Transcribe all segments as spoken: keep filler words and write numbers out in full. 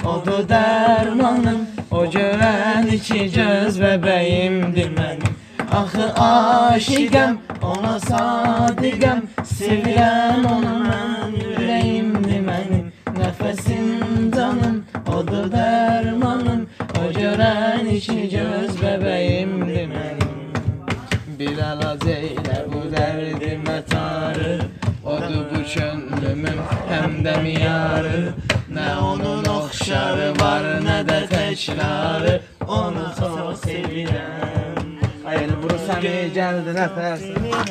odu dərmanım. O görən iki göz bəbəyimdir mənim. Axı aşiqəm, ona sadiqəm, sevirəm onu mən, ürəyimdir mənim. Nəfəsim canım, odu dərmanım. O görən iki göz bəbəyimdir mənim. Bir əlac eylə bu dərdimə tarı, odur bu könlümün həm də miyarı. Nə onun oxşarı var, nə də təkrarı, onu çox sevirəm. Hayır, burası iyi gəldi nəfəs.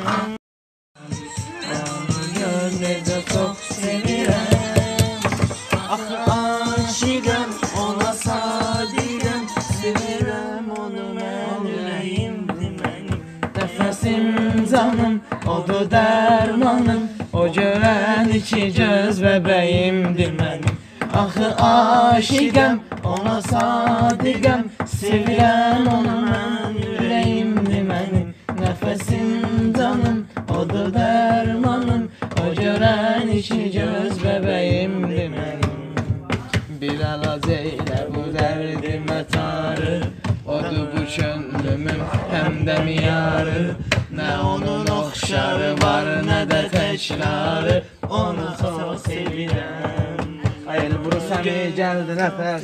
Onu gör necə çox sevirəm. Axı aşiqəm, ona sadiqəm, sevirəm onu mən, ürəyimdir mənim. Nəfəsim canım, odur dərmanım. O görən iki göz bəbəyimdir mənim. Axı aşiqəm, ona sadiqəm, sevirəm onu mən, ürəyimdir mənim. Nəfəsim canım, odur dərmanım. O görən iki göz bəbəyimdir mənim. Bir əlac eylə bu dərdimə tarı, odur bu könlümün həm də miyarı. Nə onun oxşarı var, nə də təkrarı, onu çox sevirəm. Hayır, burası iyi gəldi nəfəs.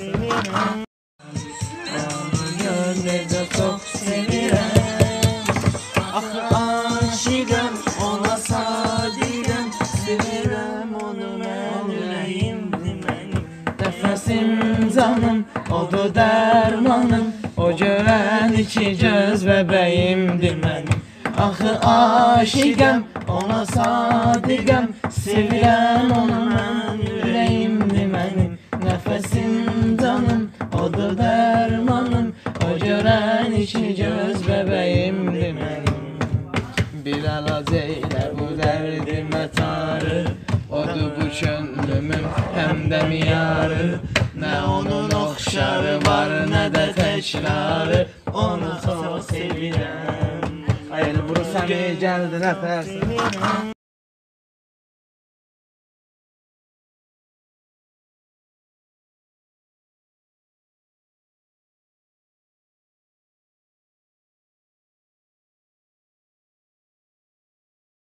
Onu gör necə çox sevirəm. Axı aşiqəm, ona sadiqəm, sevirəm onu mən, ürəyimdir mənim. Nəfəsim canım, odur dərmanım. O görən iki göz bəbəyimdir mənim. Axı aşiqəm, ona sadiqəm, sevirəm onu mən, ürəyimdir mənim. Nəfəsim canım, odur dərmanım. O görən iki göz bəbəyimdir mənim. Bir əlac eylə bu dərdimə tarı, odur bu könlümün həm də miyarı. Nə onun oxşarı var, nə də təkrarı, onu çox sevirəm. Hayır, burası iyi gəldi nəfəs.